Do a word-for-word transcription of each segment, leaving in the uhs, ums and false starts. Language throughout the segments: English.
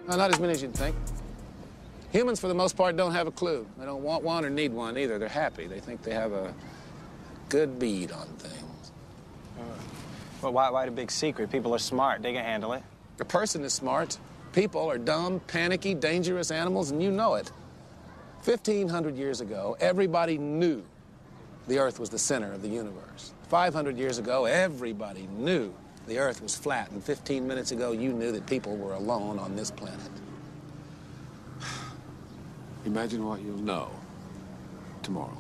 No, not as many as you'd think. Humans, for the most part, don't have a clue. They don't want one or need one either. They're happy. They think they have a good bead on things. Uh, well, why, why the big secret? People are smart. They can handle it. A person is smart. People are dumb, panicky, dangerous animals, and you know it. fifteen hundred years ago, everybody knew the Earth was the center of the universe. five hundred years ago, everybody knew the Earth was flat. And fifteen minutes ago, you knew that people were alone on this planet. Imagine what you'll know tomorrow.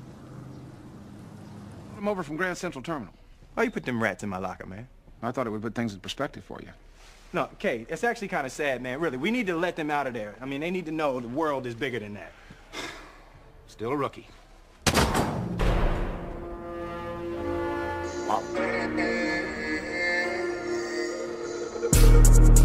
I'm over from Grand Central Terminal. Why you put them rats in my locker, man? I thought it would put things in perspective for you. No, Kay, it's actually kind of sad, man. Really, we need to let them out of there. I mean, they need to know the world is bigger than that. Still a rookie. Wow.